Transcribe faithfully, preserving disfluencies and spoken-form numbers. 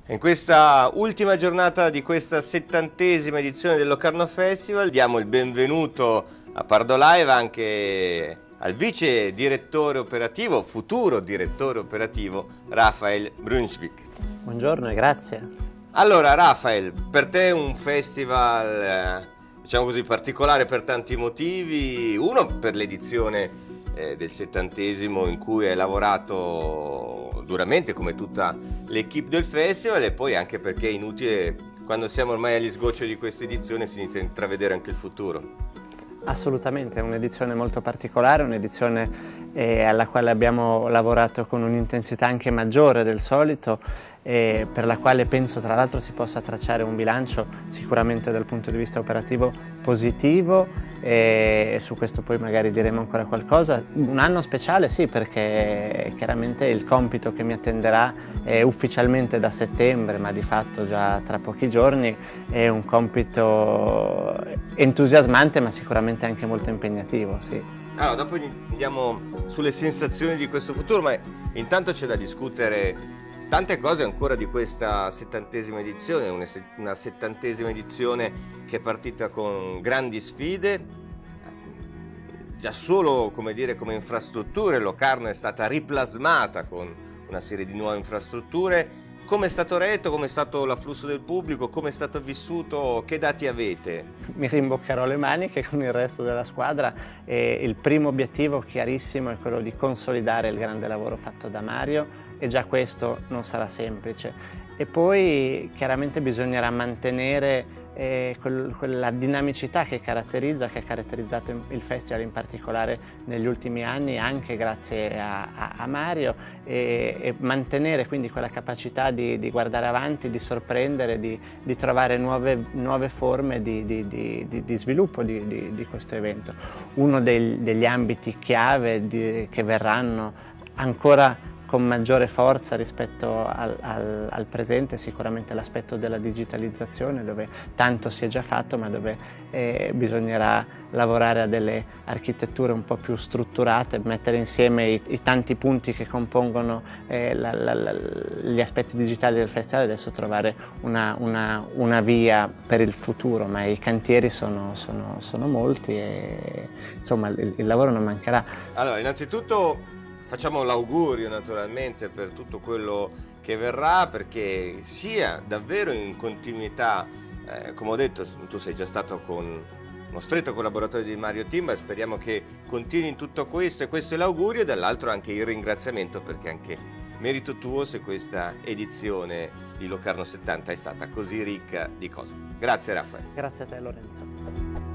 In questa ultima giornata di questa settantesima edizione del Locarno Festival diamo il benvenuto a Pardo Live anche al vice direttore operativo, futuro direttore operativo, Raphael Brunswick. Buongiorno e grazie. Allora Raphael, per te è un festival, eh, diciamo così, particolare per tanti motivi. Uno, per l'edizione eh, del settantesimo in cui hai lavorato duramente come tutta l'equipe del festival, e poi anche perché è inutile, quando siamo ormai agli sgoccioli di questa edizione si inizia a intravedere anche il futuro. Assolutamente, è un'edizione molto particolare, un'edizione eh, alla quale abbiamo lavorato con un'intensità anche maggiore del solito, e per la quale penso tra l'altro si possa tracciare un bilancio sicuramente dal punto di vista operativo positivo, e su questo poi magari diremo ancora qualcosa. Un anno speciale sì, perché chiaramente il compito che mi attenderà è ufficialmente da settembre, ma di fatto già tra pochi giorni, è un compito entusiasmante ma sicuramente anche molto impegnativo, sì. Allora, dopo andiamo sulle sensazioni di questo futuro, ma intanto c'è da discutere tante cose ancora di questa settantesima edizione, una settantesima edizione che è partita con grandi sfide. Già solo, come dire, come infrastrutture, Locarno è stata riplasmata con una serie di nuove infrastrutture. Come è stato retto, come è stato l'afflusso del pubblico, come è stato vissuto, che dati avete? Mi rimboccherò le maniche con il resto della squadra, e il primo obiettivo chiarissimo è quello di consolidare il grande lavoro fatto da Mario, e già questo non sarà semplice. E poi chiaramente bisognerà mantenere eh, quel, quella dinamicità che caratterizza, che ha caratterizzato il festival in particolare negli ultimi anni, anche grazie a, a, a Mario, e, e mantenere quindi quella capacità di, di guardare avanti, di sorprendere, di, di trovare nuove, nuove forme di, di, di, di sviluppo di, di, di questo evento. Uno dei, degli ambiti chiave di, che verranno ancora con maggiore forza rispetto al, al, al presente, sicuramente l'aspetto della digitalizzazione, dove tanto si è già fatto ma dove eh, bisognerà lavorare a delle architetture un po' più strutturate, mettere insieme i, i tanti punti che compongono eh, la, la, la, gli aspetti digitali del festival, e adesso trovare una, una, una via per il futuro, ma i cantieri sono, sono, sono molti e insomma il, il lavoro non mancherà. Allora, innanzitutto facciamo l'augurio naturalmente per tutto quello che verrà, perché sia davvero in continuità, eh, come ho detto, tu sei già stato con uno stretto collaboratore di Mario Timba, e speriamo che continui in tutto questo, e questo è l'augurio, e dall'altro anche il ringraziamento, perché anche merito tuo se questa edizione di Locarno settanta è stata così ricca di cose. Grazie Raffaele. Grazie a te Lorenzo.